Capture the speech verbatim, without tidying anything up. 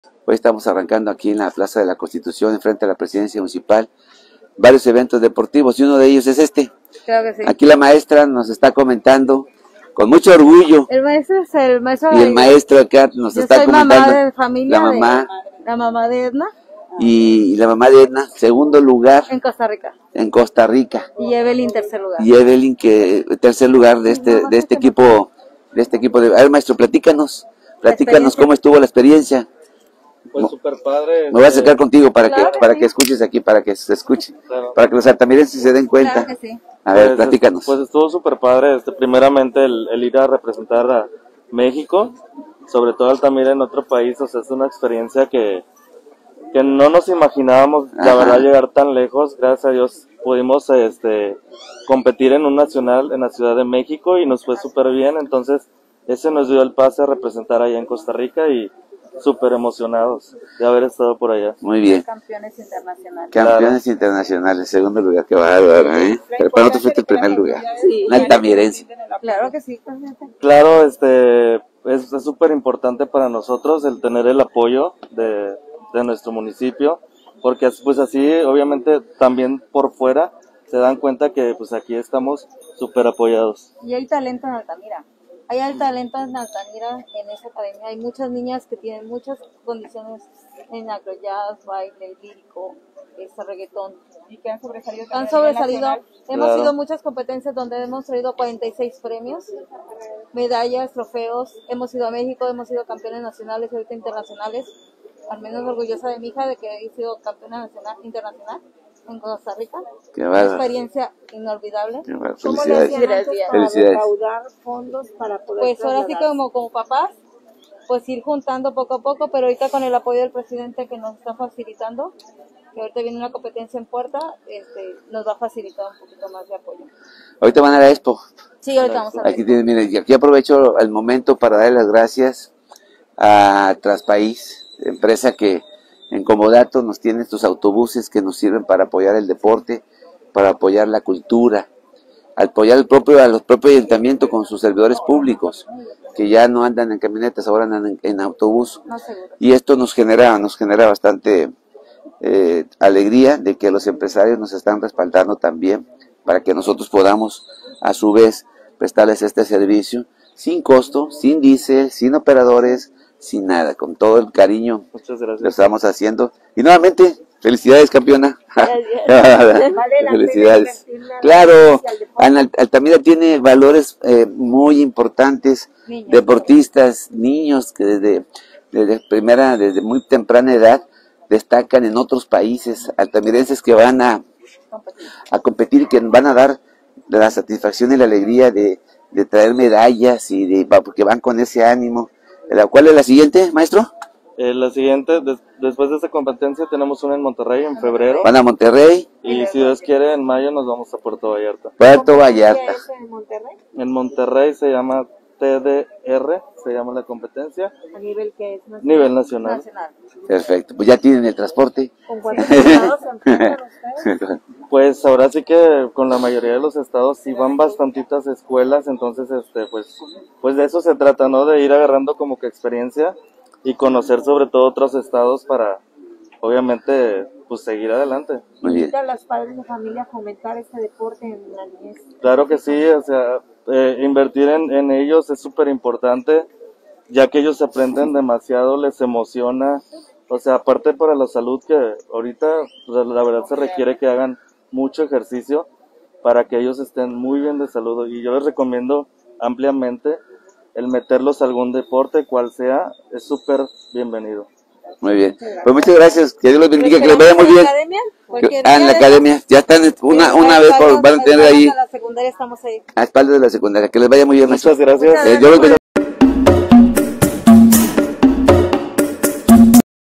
Hoy estamos arrancando aquí en la Plaza de la Constitución, enfrente a la Presidencia Municipal, varios eventos deportivos y uno de ellos es este. Claro que sí. Aquí la maestra nos está comentando con mucho orgullo. El maestro es el maestro. Y el maestro acá nos Yo está soy comentando. Mamá de familia. La mamá. De, la mamá de Edna. Y, y la mamá de Edna, segundo lugar. En Costa Rica. En Costa Rica. Y Evelyn, tercer lugar. Y Evelyn, que tercer lugar de este, de este equipo, de este equipo de. A ver, maestro, platícanos, platícanos cómo estuvo la experiencia. Pues súper padre. Me voy a acercar contigo para Claro que, que para sí. que escuches aquí, para que se escuche, Claro. para que los altamirenses se den cuenta. Claro que sí. A ver, Pues, platícanos. Pues estuvo súper padre, este, primeramente el, el ir a representar a México, sobre todo Altamira en otro país, o sea, es una experiencia que, que no nos imaginábamos, la Ajá. verdad, llegar tan lejos. Gracias a Dios pudimos este, competir en un nacional en la Ciudad de México y nos fue súper bien, entonces ese nos dio el pase a representar allá en Costa Rica y súper emocionados de haber estado por allá. Muy bien. Campeones internacionales. Campeones internacionales, segundo lugar, que bárbaro, ¿eh? Pero para nosotros fuiste el primer lugar. Sí. Un altamirense. Claro que sí. Presidente. Claro, este es súper importante para nosotros el tener el apoyo de, de nuestro municipio, porque pues así obviamente también por fuera se dan cuenta que pues aquí estamos súper apoyados. Y hay talento en Altamira. Hay talento en Altamira, en esa academia. Hay muchas niñas que tienen muchas condiciones en acrojazz, baile, lírico, este, reggaetón. Y que han sobresalido. Han sobresalido. Hemos Claro. ido a muchas competencias donde hemos traído cuarenta y seis premios, medallas, trofeos. Hemos ido a México, hemos sido campeones nacionales y ahorita internacionales. Al menos orgullosa de mi hija de que he sido campeona nacional, internacional en Costa Rica. Qué Una bárbaro. experiencia inolvidable. Qué bárbaro. ¿Cómo le Felicidades. hacían antes para Felicidades. recaudar fondos para poder Pues ahora sí trasladar? como, como papás, pues ir juntando poco a poco, pero ahorita con el apoyo del presidente que nos está facilitando, que ahorita viene una competencia en puerta, este, nos va a facilitar un poquito más de apoyo. Ahorita van a la Expo. Sí, ahorita vamos a ver. Aquí tienen, miren, y aquí aprovecho el momento para darle las gracias a Traspaís, empresa que en Comodato nos tiene estos autobuses que nos sirven para apoyar el deporte, para apoyar la cultura, apoyar el propio, a los propios ayuntamientos con sus servidores públicos, que ya no andan en camionetas, ahora andan en, en autobús. No, seguro. Y esto nos genera, nos genera bastante eh, alegría de que los empresarios nos están respaldando también para que nosotros podamos a su vez prestarles este servicio sin costo, sin diésel, sin operadores, sin nada, con todo el cariño Muchas lo gracias. estamos haciendo. Y nuevamente, felicidades, campeona. Vale la Felicidades. pena invertirle a la Claro, ciencia, al deporte. Ana- Altamira tiene valores eh, muy importantes, Niños. deportistas, niños que desde, desde primera, desde muy temprana edad destacan en otros países, altamirenses que van a, a competir, que van a dar la satisfacción y la alegría de, de traer medallas y de, porque van con ese ánimo. ¿Cuál es la siguiente, maestro? Eh, la siguiente, des- después de esta competencia tenemos una en Monterrey en febrero Van a Monterrey, y si Dios quiere en mayo nos vamos a Puerto Vallarta. Puerto ¿Cómo Vallarta. sería eso en Monterrey? En Monterrey se llama T D R, se llama la competencia, A nivel que es nacional. nivel nacional. Nacional. Perfecto, pues ya tienen el transporte. ¿Con cuántos estados se enfrentan ustedes? Pues ahora sí que con la mayoría de los estados sí van bastantitas escuelas, entonces este pues pues de eso se trata, ¿no? De ir agarrando como que experiencia y conocer sobre todo otros estados para obviamente pues seguir adelante. Muy bien. Invita a los padres de familia a fomentar este deporte en la niñez. Claro que sí, o sea, eh, invertir en, en ellos es súper importante, ya que ellos aprenden demasiado, les emociona, o sea, aparte para la salud que ahorita pues, la verdad se requiere que hagan mucho ejercicio para que ellos estén muy bien de salud, y yo les recomiendo ampliamente el meterlos a algún deporte, cual sea, es súper bienvenido. Muy bien. Pues muchas gracias. Que Dios los bendiga, que les vaya muy bien. Academia, cualquier Ah, en la día de- academia. Ya están una, una vez por, van a tener ahí A la secundaria estamos ahí. a espaldas de la secundaria. Que les vaya muy bien. Muchas gracias. Eh, Dios los bendiga.